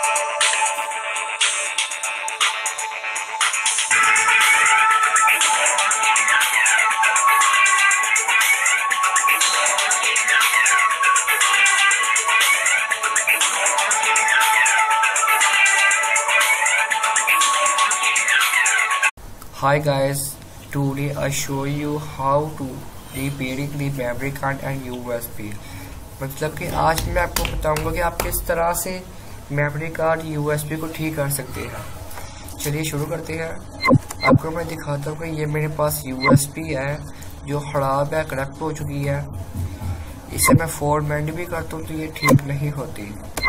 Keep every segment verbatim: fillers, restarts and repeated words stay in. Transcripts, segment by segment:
Hi guys, today I show you how to repairing the memory card and U S B। मतलब कि आज मैं आपको बताऊंगा कि आप किस तरह से memory card U S B को ठीक कर सकते हैं। चलिए शुरू करते हैं। आपको मैं दिखाता हूँ कि ये मेरे पास U S B है जो खराब है, करप्ट हो चुकी है। इसे मैं फॉर्मेट भी करता हूँ तो ये ठीक नहीं होती।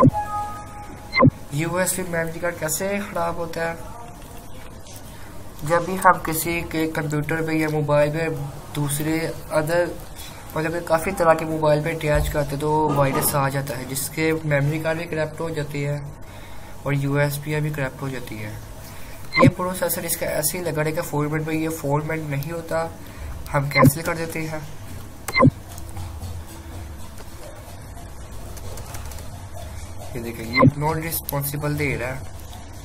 U S B memory card कैसे खराब होता है? जब भी हम किसी के कंप्यूटर पे या मोबाइल पे दूसरे अदर मतलब काफ़ी तरह के मोबाइल पे अटैच करते तो वायरस आ जाता है जिसके मेमोरी कार्ड भी करप्ट हो जाती है और यूएसबी भी करप्ट हो जाती है। ये प्रोसेसर इसका ऐसे ही लगा रहेगा फॉर्मेट पे, ये फॉर्मेट नहीं होता, हम कैंसिल कर देते हैं। ये देखिए ये नॉन रिस्पॉन्सिबल दे रहा है,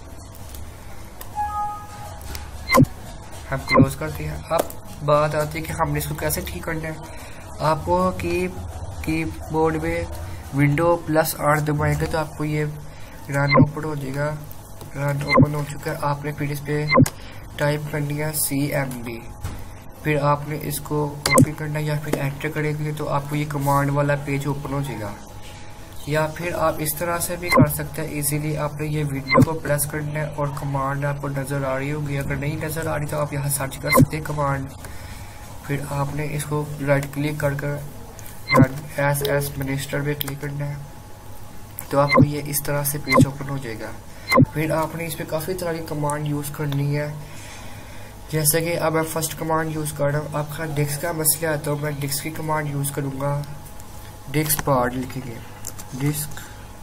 हम क्लोज करते हैं। अब बात आती है कि हमने इसको कैसे ठीक करना है। आपको की कीबोर्ड में विंडो प्लस आर दबाएंगे तो आपको ये रन ओपन हो जाएगा। रन ओपन हो चुका है। आपने फिर इस पे टाइप करनी है सी एम डी, फिर आपने इसको कॉपी करना है या फिर एंटर करेंगे तो आपको ये कमांड वाला पेज ओपन हो जाएगा। या फिर आप इस तरह से भी कर सकते हैं इजीली। आपने ये विंडो को प्रेस करना है और कमांड आपको नज़र आ रही होगी, अगर नहीं नज़र आ रही तो आप यहाँ सर्च कर सकते हैं कमांड। फिर आपने इसको राइट क्लिक कर कर एस एस मिनिस्टर पे क्लिक करना है तो आपको ये इस तरह से पेज ओपन हो जाएगा। फिर आपने इस पर काफ़ी तरह की कमांड यूज़ करनी है, जैसे कि अब मैं फर्स्ट कमांड यूज़ कर रहा हूँ। आपका डिस्क का मसला है तो मैं डिस्क की कमांड यूज़ करूँगा। डिस्क पार्ट लिखेंगे, डिस्क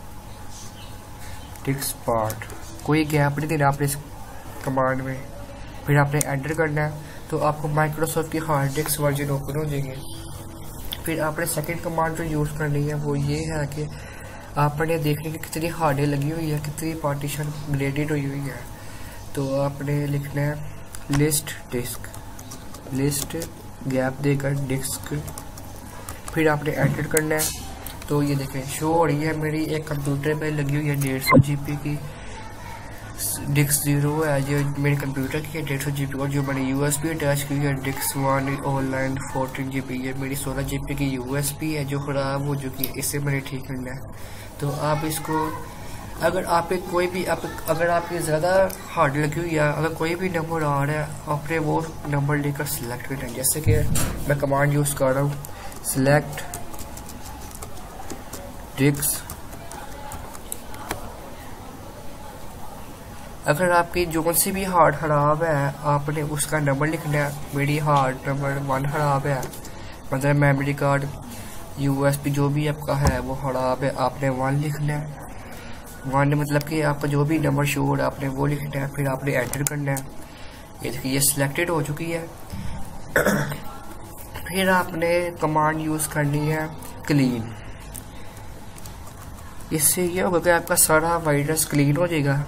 डिस्क पार्ट, कोई गैप नहीं देना आपने इस कमांड में। फिर आपने एंटर करना है तो आपको माइक्रोसॉफ्ट की हार्ड डिस्क वर्जन ओपन हो जाएंगे। फिर आपने सेकंड कमांड जो यूज़ करनी है वो ये है कि आपने देखने की कितनी हार्डें लगी हुई है, कितनी पार्टीशन ग्रेडेड हुई हुई है। तो आपने लिखना है लिस्ट डिस्क, लिस्ट गैप देकर डिस्क, फिर आपने एंटर करना है तो ये देखें शो हो रही है मेरी एक कंप्यूटर पे लगी हुई है डेढ़ सौ जी बी की डिस्क जीरो है जो मेरे कंप्यूटर की है डेढ़ सौ जी बी और जो मैंने यूएसबी अटैच की है disk one online fourteen G B है। मेरी सोलह जी बी की यूएसबी है जो ख़राब हो चुकी है, इससे मैंने ठीक करना है। तो आप इसको अगर आप कोई भी आप अगर आपकी ज़्यादा हार्ड लगी हुई है, अगर कोई भी नंबर आ रहा है आपने वो नंबर लेकर सिलेक्ट करना है। जैसे कि मैं कमांड यूज़ कर रहा हूँ सिलेक्ट डिस्क। अगर आपकी जो सी भी हार्ड खराब है आपने उसका नंबर लिखना है। मेरी हार्ड नंबर वन खराब है, मतलब मेमोरी कार्ड यूएसबी जो भी आपका है वो खराब है, आपने वन लिखना है। वन मतलब कि आपका जो भी नंबर शो हो रहा है आपने वो लिखना है। फिर आपने एंटर करना है। ये देखिए ये सिलेक्टेड हो चुकी है। फिर आपने कमांड यूज़ करनी है क्लीन। इससे ये होगा कि आपका सारा वायरस क्लीन हो जाएगा।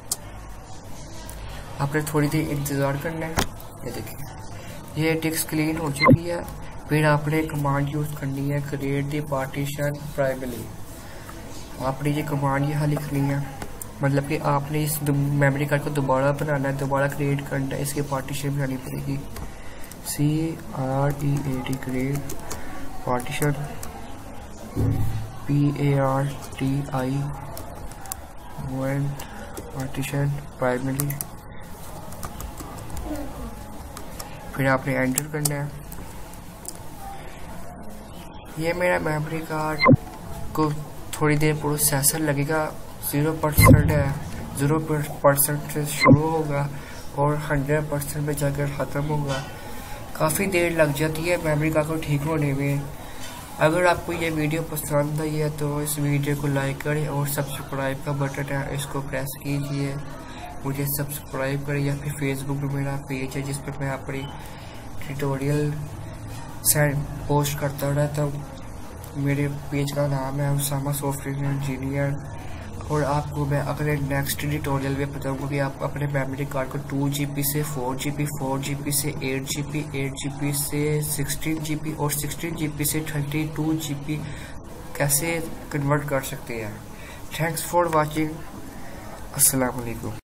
आपने थोड़ी देर इंतज़ार करना है। ये देखिए ये डिस्क क्लीन हो चुकी है। फिर आपने कमांड यूज़ करनी है क्रिएट द पार्टीशन प्राइमरी। आपने ये कमांड यहाँ लिखनी है, मतलब कि आपने इस मेमोरी कार्ड को दोबारा बनाना है, दोबारा क्रिएट करना है, इसकी पार्टीशन बनानी पड़ेगी। C R E A T create partition P A R T I one partition primary. फिर आपने एंटर करना है। ये मेरा मेमोरी कार्ड को थोड़ी देर प्रोसेसर लगेगा, ज़ीरो परसेंट है, ज़ीरो परसेंट से शुरू होगा और हंड्रेड परसेंट में जाकर ख़त्म होगा। काफ़ी देर लग जाती है मेमोरी कार्ड को ठीक होने में। अगर आपको ये वीडियो पसंद आई है तो इस वीडियो को लाइक करें और सब्सक्राइब का बटन है इसको प्रेस कीजिए, मुझे सब्सक्राइब करें। या फिर फेसबुक पे मेरा पेज है जिस पर मैं अपनी ट्यूटोरियल सेंड पोस्ट करता रहता हूँ। मेरे पेज का नाम है उसामा सॉफ्टवेयर इंजीनियर। और आपको मैं अपने नेक्स्ट ट्यूटोरियल में बताऊंगा कि आप अपने मेमोरी कार्ड को टू जी बी से four G B, four G B से eight G B, eight G B से सिक्सटीन जी बी और सिक्सटीन जी बी से थर्टी टू जी बी कैसे कन्वर्ट कर सकते हैं। Thanks for watching. अस्सलाम वालेकुम।